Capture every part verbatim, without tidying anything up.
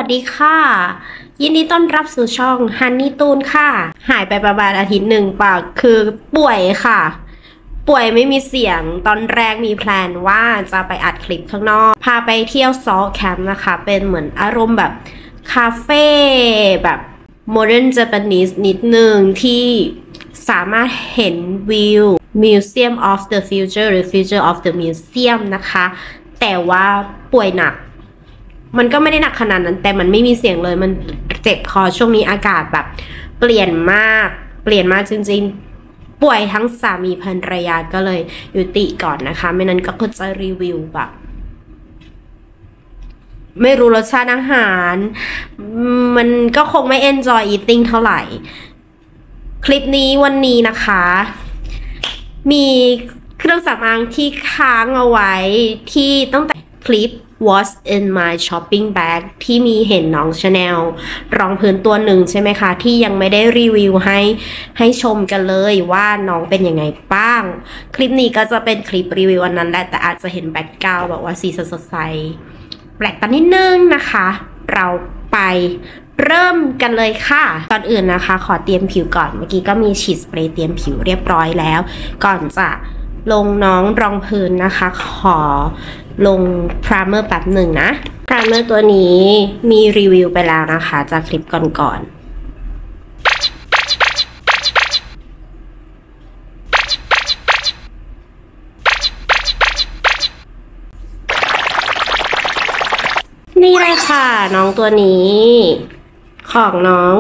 สดีค่ะยินดีต้อนรับสู่ช่องฮันนี่ตูนค่ะหายไปประมาณอาทิตย์หนึ่งปากคือป่วยค่ะป่วยไม่มีเสียงตอนแรกมีแพลนว่าจะไปอัดคลิปข้างนอกพาไปเที่ยวซอลแคมป์นะคะเป็นเหมือนอารมณ์แบบคาเฟ่แบบโมเดิร์นเจแปนิสนิดนึงที่สามารถเห็นวิว Museum of the Future หรือ Future of the Museum นะคะแต่ว่าป่วยหนักมันก็ไม่ได้หนักขนาดนั้นแต่มันไม่มีเสียงเลยมันเจ็บคอช่วงนี้อากาศแบบเปลี่ยนมากเปลี่ยนมากจริงๆป่วยทั้งสามีภรรยาก็เลยยุติก่อนนะคะไม่นั้นก็จะรีวิวแบบไม่รู้รสชาติอาหารมันก็คงไม่ enjoy eating เท่าไหร่คลิปนี้วันนี้นะคะมีเครื่องสำอางที่ค้างเอาไว้ที่ตั้งแต่คลิป What's in my shopping bag ที่มีเห็นน้องชาแนลรองพื้นตัวหนึ่งใช่ไหมคะที่ยังไม่ได้รีวิวให้ให้ชมกันเลยว่าน้องเป็นยังไงบ้างคลิปนี้ก็จะเป็นคลิปรีวิวอันนั้นแหละแต่อาจจะเห็นแบ็คกราวด์แบบว่าสีสดใสแปลกตานิดนึงนะคะเราไปเริ่มกันเลยค่ะก่อนอื่นนะคะขอเตรียมผิวก่อนเมื่อกี้ก็มีฉีดสเปรย์เตรียมผิวเรียบร้อยแล้วก่อนจะลงน้องรองพื้นนะคะขอลงพรามเมอร์แป๊บหนึ่งนะพรามเมอร์ตัวนี้มีรีวิวไปแล้วนะคะจากคลิปก่อนๆนี่เลยค่ะน้องตัวนี้ของน้อง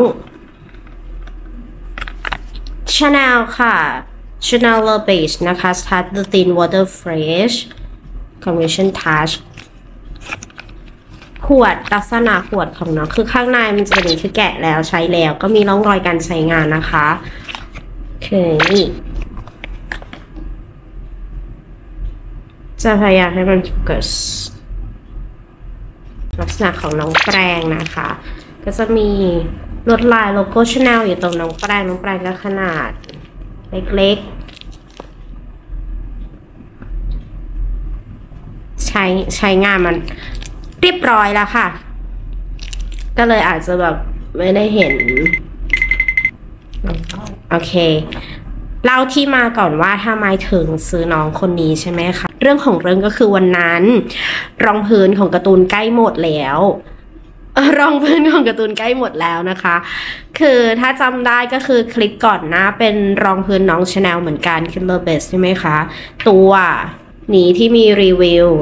Chanel ค่ะ Chanel Le Beige นะคะ Start the Thin Water Fresh Convention Touch ขวดลักษณะขวดของน้องคือข้างในมันจะเป็นคือแกะแล้วใช้แล้วก็มีร่องรอยการใช้งานนะคะคือนี่จะพยายามให้มันโฟกัสลักษณะของน้องแปรงนะคะก็จะมีลวดลายโลโก้ Chanel อยู่ตรงน้องแปรงน้องแปรงก็ขนาดเล็กๆใช้ใช้งานมันเรียบร้อยแล้วค่ะก็เลยอาจจะแบบไม่ได้เห็นโอเคเล่าที่มาก่อนว่าทำไมถึงซื้อน้องคนนี้ใช่ไหมคะเรื่องของเรื่องก็คือวันนั้นรองพื้นของการ์ตูนใกล้หมดแล้วรองพื้นของการ์ตูนใกล้หมดแล้วนะคะคือถ้าจำได้ก็คือคลิปก่อนหน้าเป็นรองพื้นน้อง Chanel เหมือนกันคือ Le Beige ใช่ไหมคะตัวนี้ที่มีรีวิว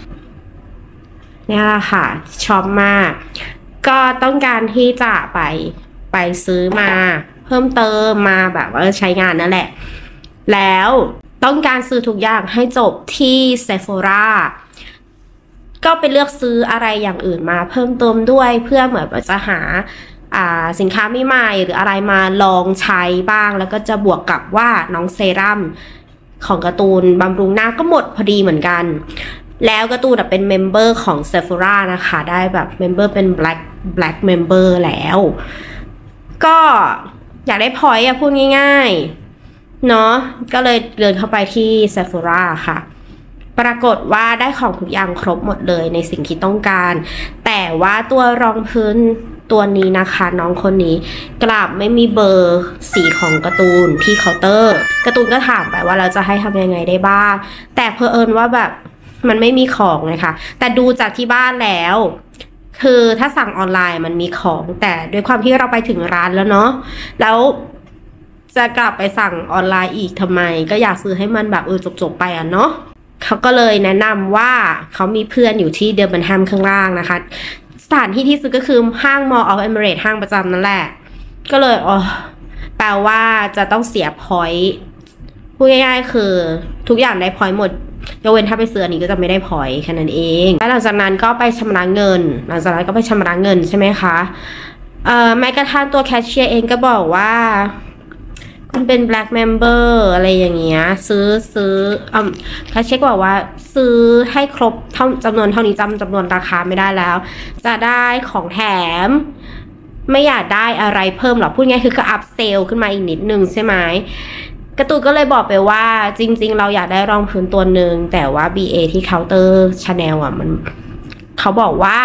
เนี่ยค่ะชอบมากก็ต้องการที่จะไปไปซื้อมาเพิ่มเติมมาแบบว่าใช้งานนั่นแหละแล้วต้องการซื้อทุกอย่างให้จบที่ Sephora ก็ไปเลือกซื้ออะไรอย่างอื่นมาเพิ่มเติมด้วยเพื่อเหมือนจะหาสินค้าใหม่ๆหรืออะไรมาลองใช้บ้างแล้วก็จะบวกกับว่าน้องเซรั่มของการ์ตูนบำรุงหน้าก็หมดพอดีเหมือนกันแล้วการ์ตูนเป็นเมมเบอร์ของ Sephora นะคะได้แบบเมมเบอร์เป็น Black Black Member แล้วก็อยากได้พอยต์อะพูดง่ายๆเนาะก็เลยเดินเข้าไปที่ Sephora ค่ะปรากฏว่าได้ของทุกอย่างครบหมดเลยในสิ่งที่ต้องการแต่ว่าตัวรองพื้นตัวนี้นะคะน้องคนนี้กลับไม่มีเบอร์สีของการ์ตูนที่เคาน์เตอร์การ์ตูนก็ถามไปว่าเราจะให้ทำยังไงได้บ้างแต่เผอิญว่าแบบมันไม่มีของเลยค่ะแต่ดูจากที่บ้านแล้วคือถ้าสั่งออนไลน์มันมีของแต่ด้วยความที่เราไปถึงร้านแล้วเนาะแล้วจะกลับไปสั่งออนไลน์อีกทำไมก็อยากซื้อให้มันแบบเออจบๆไปอ่ะเนาะเขาก็เลยแนะนำว่าเขามีเพื่อนอยู่ที่เดอร์บันแฮมข้างล่างนะคะสถานที่ที่ซื้อก็คือห้าง Mall of Emirates ห้างประจำนั่นแหละก็เลยอ๋อแปลว่าจะต้องเสียพอยต์พูดง่ายๆคือทุกอย่างได้พอยต์หมดยกเว้นถ้าไปซื้ออันนี้ก็จะไม่ได้พอยต์แค่นั้นเองแล้วหลังจากนั้นก็ไปชำระเงินหลังจากนั้นก็ไปชำระเงินใช่ไหมคะเอ่อแม้กระทั่งตัวแคชเชียร์เองก็บอกว่าคุณเป็น Black Member อะไรอย่างเงี้ยซื้อซื้ออ่าเขาเช็คบอกว่าซื้อให้ครบเท่าจำนวนเท่านี้จำจำนวนราคาไม่ได้แล้วจะได้ของแถมไม่อยากได้อะไรเพิ่มหรอกพูดง่ายคือก็อัพเซลขึ้นมาอีกนิดนึงใช่ไหมการ์ตูนก็เลยบอกไปว่าจริงๆเราอยากได้รองพื้นตัวหนึ่งแต่ว่า บี เอ ที่เคาน์เตอร์ Chanel อ่ะมันเขาบอกว่า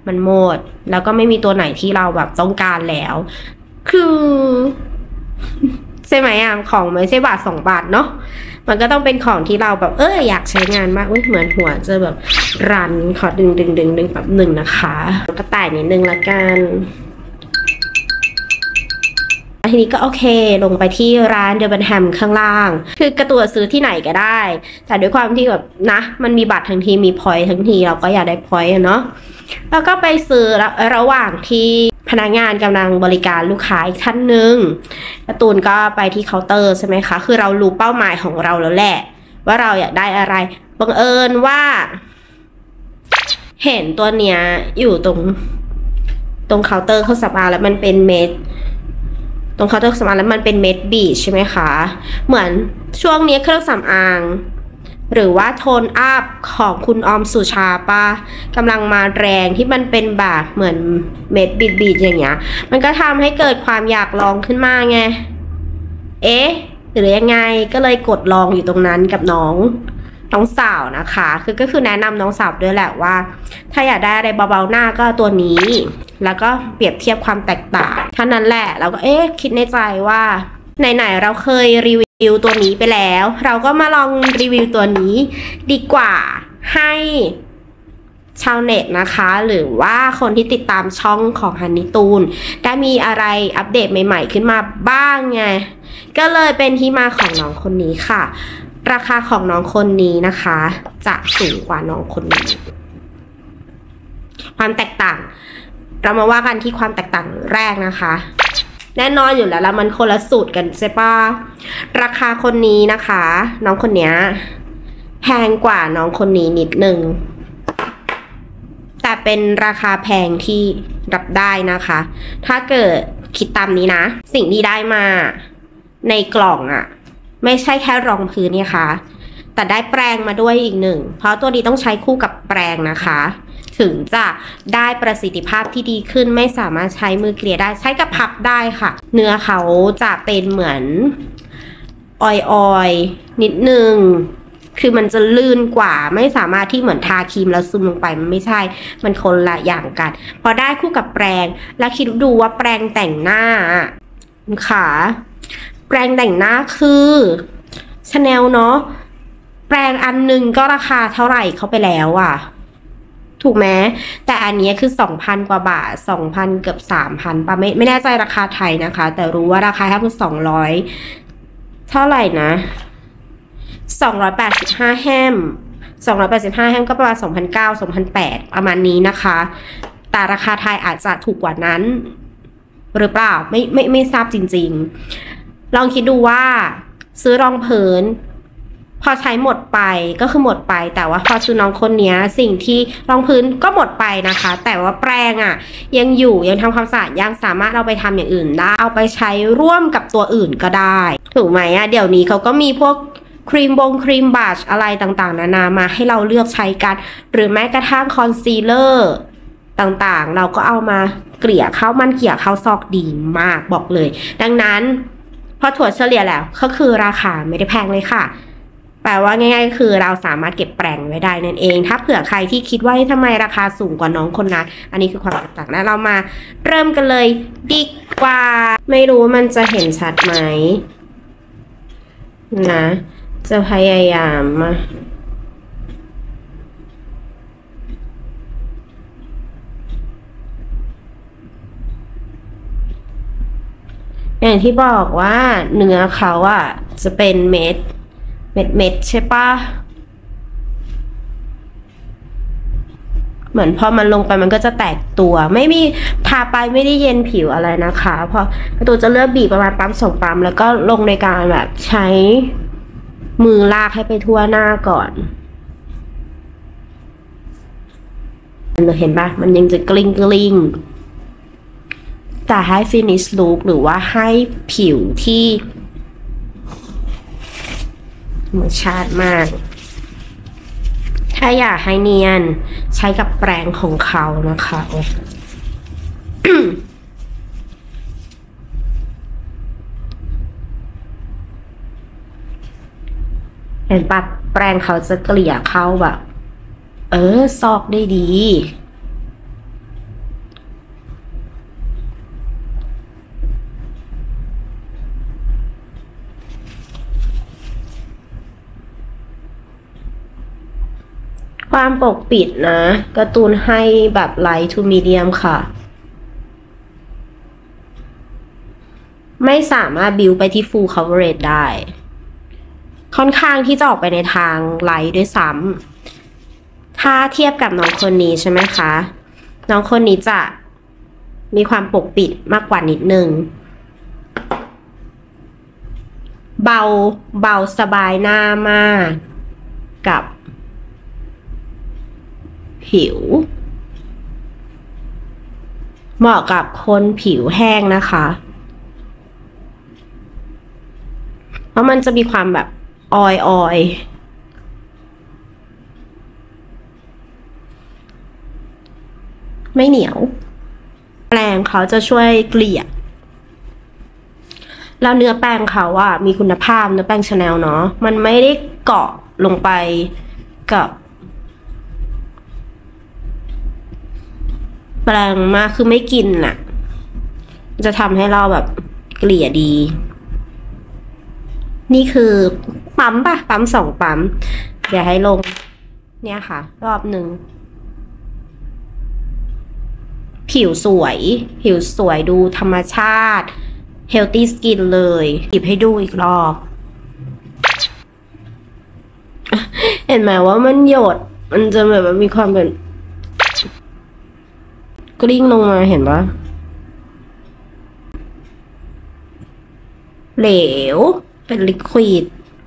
มันหมดแล้วก็ไม่มีตัวไหนที่เราแบบต้องการแล้วคือใช่ไหมอ่ะของไม่ใช่บาทสองบาทเนาะมันก็ต้องเป็นของที่เราแบบเอออยากใช้งานมากเว้ยเหมือนหัวจะแบบรันขอดึงดึงดึงดึงแบบหนึ่งนะคะก็ต่ายนิดนึงละกันทีนี้ก็โอเคลงไปที่ร้านเดลบันแฮมข้างล่างคือกระตัวซื้อที่ไหนก็ได้แต่ด้วยความที่แบบนะมันมีบัตรทั้งทีมีพอยต์ทั้งทีเราก็อยากได้พอยต์เนาะแล้วก็ไปซื้อระหว่างที่พนักงานกำลังบริการลูกค้าอีกท่านหนึ่งการ์ตูนก็ไปที่เคาน์เตอร์ใช่ไหมคะคือเรารู้เป้าหมายของเราแล้วแหละว่าเราอยากได้อะไรบังเอิญว่าเห็นตัวเนี้ยอยู่ตรงตรงเคาน์เตอร์เครื่องสำอางแล้วมันเป็นเม็ดตรงเคาน์เตอร์เครื่องสำอางแล้วมันเป็นเม็ดบีชใช่ไหมคะเหมือนช่วงนี้เครื่องสำอางหรือว่าโทนอัพของคุณออมสุชาปะกำลังมาแรงที่มันเป็นแบบเหมือนเม็ดบีดๆอย่างเงี้ยมันก็ทำให้เกิดความอยากลองขึ้นมาไงเอ๊ะหรือยังไงก็เลยกดลองอยู่ตรงนั้นกับน้องน้องสาวนะคะคือก็คือแนะนำน้องสาวด้วยแหละว่าถ้าอยากได้อะไรเบาๆหน้าก็ตัวนี้แล้วก็เปรียบเทียบความแตกต่างเท่านั้นแหละเราก็เอ๊ะคิดในใจว่าไหนๆเราเคยรีวิวตัวนี้ไปแล้วเราก็มาลองรีวิวตัวนี้ดีกว่าให้ชาวเน็ตนะคะหรือว่าคนที่ติดตามช่องของฮันนี่ตูนได้มีอะไรอัปเดตใหม่ๆขึ้นมาบ้างไงก็เลยเป็นที่มาของน้องคนนี้ค่ะราคาของน้องคนนี้นะคะจะสูงกว่าน้องคนนี้ความแตกต่างเรามาว่ากันที่ความแตกต่างแรกนะคะแน่นอนอยู่แล้วแล้วมันคนละสูตรกันใช่ปะราคาคนนี้นะคะน้องคนนี้แพงกว่าน้องคนนี้นิดนึงแต่เป็นราคาแพงที่รับได้นะคะถ้าเกิดคิดตามนี้นะสิ่งที่ได้มาในกล่องอะไม่ใช่แค่รองพื้นเนี่ยค่ะแต่ได้แปรงมาด้วยอีกหนึ่งเพราะตัวนี้ต้องใช้คู่กับแปรงนะคะถึงจะได้ประสิทธิภาพที่ดีขึ้นไม่สามารถใช้มือเกลี่ยได้ใช้กับพับได้ค่ะเนื้อเขาจะเป็นเหมือนออยๆนิดนึงคือมันจะลื่นกว่าไม่สามารถที่เหมือนทาครีมแล้วซึมลงไปมันไม่ใช่มันคนละอย่างกันพอได้คู่กับแปรงแล้วคิดดูว่าแปรงแต่งหน้าค่ะแปรงแต่งหน้าคือชาแนลเนาะแปรงอันนึงก็ราคาเท่าไหร่เข้าไปแล้วอ่ะถูกไหมแต่อันนี้คือ สองพัน กว่าบาท สองพัน เกือบ สามพัน ป่ะไม่ไม่แน่ใจราคาไทยนะคะแต่รู้ว่าราคาถ้าคือสองร้อยเท่าไหร่นะสองร้อยแปดสิบห้าแฮมสองร้อยแปดสิบห้าแฮมก็ประมาณ สองพันเก้าร้อย สองพันแปดร้อย ประมาณนี้นะคะแต่ราคาไทยอาจจะถูกกว่านั้นหรือเปล่าไม่ไม่ไม่ทราบจริงๆลองคิดดูว่าซื้อรองพื้นพอใช้หมดไปก็คือหมดไปแต่ว่าพอซื้อน้องคนนี้สิ่งที่รองพื้นก็หมดไปนะคะแต่ว่าแปรงอ่ะยังอยู่ยังทำความสะอาดยังสามารถเอาไปทำอย่างอื่นได้เอาไปใช้ร่วมกับตัวอื่นก็ได้ถูกไหมอ่ะเดี๋ยวนี้เขาก็มีพวกครีมบงครีมบัชอะไรต่างๆนานามาให้เราเลือกใช้กันหรือแม้กระทั่งคอนซีลเลอร์ต่างๆเราก็เอามาเกลี่ยเข้ามันเกลี่ยเข้าซอกดีมากบอกเลยดังนั้นพอถั่วเฉลี่ยแล้วก็คือราคาไม่ได้แพงเลยค่ะแปลว่าง่ายๆคือเราสามารถเก็บแปรงไว้ได้นั่นเองถ้าเผื่อใครที่คิดว่าทำไมราคาสูงกว่าน้องคนนั้นอันนี้คือความแตกต่างนะเรามาเริ่มกันเลยดีกว่าไม่รู้มันจะเห็นชัดไหมนะจะพยายามมาอย่างที่บอกว่าเนื้อเขาอะจะเป็นเม็ดเม็ดเม็ดใช่ปะเหมือนพอมันลงไปมันก็จะแตกตัวไม่มีทาไปไม่ได้เย็นผิวอะไรนะคะเพราะตัวจะเลือกบีบประมาณปั๊มสองปั๊มแล้วก็ลงในการแบบใช้มือลากให้ไปทั่วหน้าก่อนเห็นปะมันยังจะกลิ้งกลิ้งแต่ให้ finish look หรือว่าให้ผิวที่ธรรมชาติมากถ้าอยากให้เนียนใช้กับแปรงของเขานะคะ เห็นปะแปรงเขาจะเกลี่ยเข้าแบบเออซอกได้ดีความปกปิดนะการ์ตูนให้แบบ light to medium ค่ะไม่สามารถบิวไปที่ full coverage ได้ค่อนข้างที่จะออกไปในทางไลท์ด้วยซ้ำถ้าเทียบกับน้องคนนี้ใช่ไหมคะน้องคนนี้จะมีความปกปิดมากกว่านิดนึงเบาเบาสบายหน้ามากกับผิวเหมาะกับคนผิวแห้งนะคะเพราะมันจะมีความแบบออยออยไม่เหนียวแปรงเขาจะช่วยเกลี่ยแล้วเนื้อแป้งเขาอะมีคุณภาพเนื้อแป้งชาแนลเนาะมันไม่ได้เกาะลงไปกับแปรงมากคือไม่กินน่ะจะทำให้เราแบบเกลี่ยดีนี่คือปั๊มปะปั๊มสองปั๊มเดี๋ยวให้ลงเนี่ยค่ะรอบหนึ่งผิวสวยผิวสวยดูธรรมชาติ healthy skin เลยหยิบให้ดูอีกรอบเห็นไหมว่ามันหยดมันจะแบบมีความเป็นกลิ้งลงมาเห็นปะเหลวเป็นลิควิด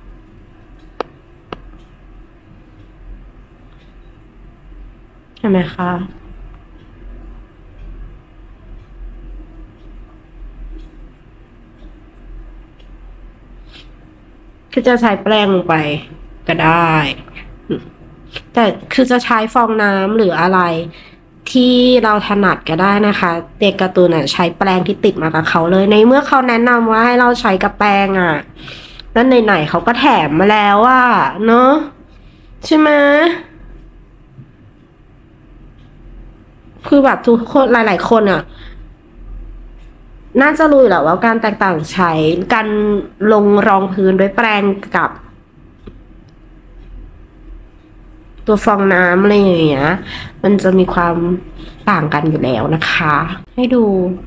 ใช่ไหมคะคือจะใช้แปรงลงไปก็ได้แต่คือจะใช้ฟองน้ำหรืออะไรที่เราถนัดก็ได้นะคะเด็กการ์ตูนอ่ะใช้แปรงที่ติดมากับเขาเลยในเมื่อเขาแนะนำว่าให้เราใช้กับแปรงอ่ะแล้วไหนๆเขาก็แถมมาแล้วอ่ะเนอะใช่ไหมคือแบบทุกคนหลายๆคนอ่ะน่าจะรู้แหละว่าการแตกต่างใช้การลงรองพื้นด้วยแปรงกับตัวฟองน้ำอะไรอย่างเงี้ยมันจะมีความต่างกันอยู่แล้วนะคะให้ดู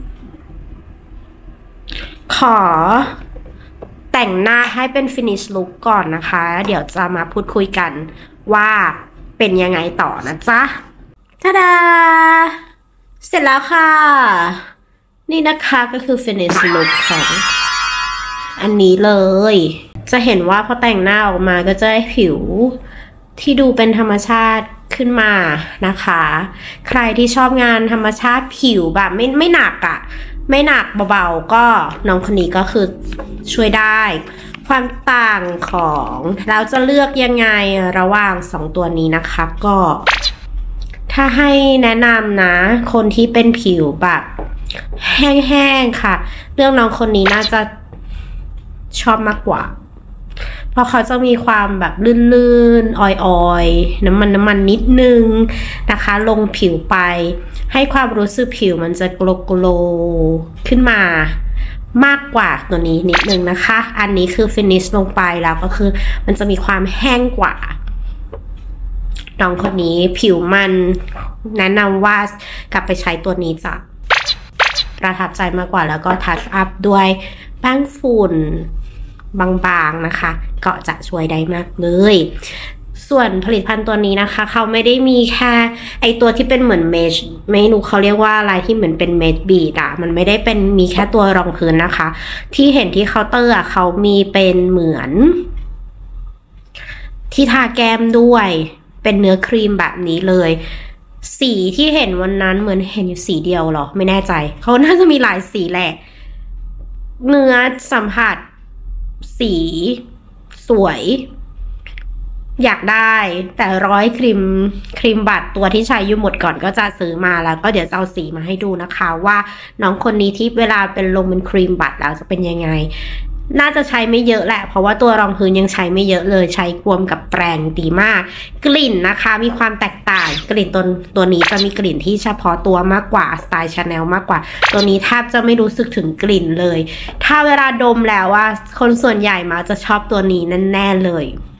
ขอแต่งหน้าให้เป็น finish look ก่อนนะคะเดี๋ยวจะมาพูดคุยกันว่าเป็นยังไงต่อนะจ๊ะทาดาเสร็จแล้วค่ะนี่นะคะก็คือ finish look ของอันนี้เลยจะเห็นว่าพอแต่งหน้าออกมาก็จะได้ผิวที่ดูเป็นธรรมชาติขึ้นมานะคะใครที่ชอบงานธรรมชาติผิวแบบไม่ไม่หนักอะ่ะไม่หนักเบาๆก็น้องคนนี้ก็คือช่วยได้ความต่างของเราจะเลือกยังไงระหว่างสองตัวนี้นะคะก็ถ้าให้แนะนำนะคนที่เป็นผิวแบบแห้งๆค่ะเรื่องน้องคนนี้น่าจะชอบมากกว่าเพราะเขาจะมีความแบบลื่นๆออยๆน้ำมันน้ำมันนิดนึงนะคะลงผิวไปให้ความรู้สึกผิวมันจะโกลโกลขึ้นมามากกว่าตัวนี้นิดนึงนะคะอันนี้คือฟินิชลงไปแล้วก็คือมันจะมีความแห้งกว่าน้องคนนี้ผิวมันแนะนำว่ากลับไปใช้ตัวนี้จะประทับใจมากกว่าแล้วก็ทัชอัพด้วยแป้งฝุ่นบางๆนะคะก็จะช่วยได้มากเลยส่วนผลิตภัณฑ์ตัวนี้นะคะเขาไม่ได้มีแค่ไอตัวที่เป็นเหมือนเมชไม่รู้เขาเรียกว่าอะไรที่เหมือนเป็นเมชบีดอะมันไม่ได้เป็นมีแค่ตัวรองพื้นนะคะที่เห็นที่เคาน์เตอร์อะเขามีเป็นเหมือนที่ทาแก้มด้วยเป็นเนื้อครีมแบบนี้เลยสีที่เห็นวันนั้นเหมือนเห็นอยู่สีเดียวหรอไม่แน่ใจเขาน่าจะมีหลายสีแหละเนื้อสัมผัสสีสวยอยากได้แต่ร้อยครีมครีมบัตรตัวที่ใช้อยู่หมดก่อนก็จะซื้อมาแล้วก็เดี๋ยวจะเอาสีมาให้ดูนะคะว่าน้องคนนี้ที่เวลาเป็นลงเป็นครีมบัตรแล้วจะเป็นยังไงน่าจะใช้ไม่เยอะแหละเพราะว่าตัวรองพื้นยังใช้ไม่เยอะเลยใช้รวมกับแปรงดีมากกลิ่นนะคะมีความแตกต่างกลิ่นตัวตัวนี้จะมีกลิ่นที่เฉพาะตัวมากกว่าสไตล์ชาแนลมากกว่าตัวนี้แทบจะไม่รู้สึกถึงกลิ่นเลยถ้าเวลาดมแล้วว่าคนส่วนใหญ่มาจะชอบตัวนี้แน่ๆเลย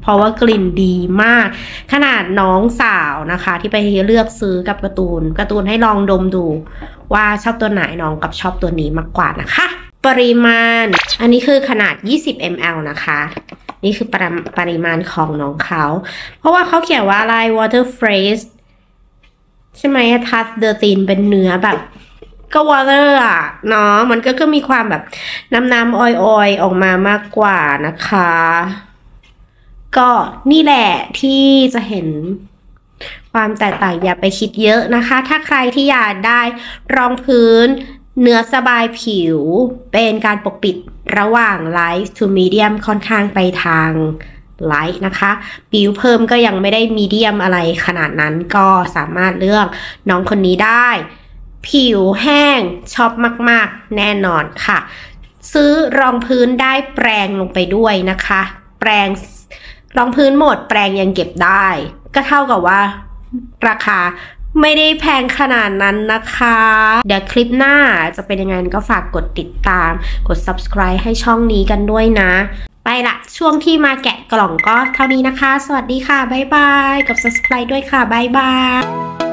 เพราะว่ากลิ่นดีมากขนาดน้องสาวนะคะที่ไปเลือกซื้อกับการ์ตูนการ์ตูนให้ลองดมดูว่าชอบตัวไหนน้องกับชอบตัวนี้มากกว่านะคะปริมาณอันนี้คือขนาดยี่สิบมิลลิลิตร นะคะนี่คือปริปริมาณของน้องเขาเพราะว่าเขาเขียนว่าอะไร water phrase ใช่ไหมทัสเดอร์ตินเป็นเนื้อแบบก็ water อ่ะเนาะมันก็ก็มีความแบบน้ำน้ำออยออยออกมามากกว่านะคะก็นี่แหละที่จะเห็นความแตกต่างอย่าไปคิดเยอะนะคะถ้าใครที่อยากได้รองพื้นเนื้อสบายผิวเป็นการปกปิดระหว่าง light to medium ค่อนข้างไปทาง light นะคะผิวเพิ่มก็ยังไม่ได้ medium อะไรขนาดนั้นก็สามารถเลือกน้องคนนี้ได้ผิวแห้งชอบมากๆแน่นอนค่ะซื้อรองพื้นได้แปรงลงไปด้วยนะคะแปรงรองพื้นหมดแปรงยังเก็บได้ก็เท่ากับว่าราคาไม่ได้แพงขนาดนั้นนะคะเดี๋ยวคลิปหน้าจะเป็นยังไงก็ฝากกดติดตามกด subscribe ให้ช่องนี้กันด้วยนะไปละช่วงที่มาแกะกล่องก็เท่านี้นะคะสวัสดีค่ะบ๊ายบายกด subscribe ด้วยค่ะบ๊ายบาย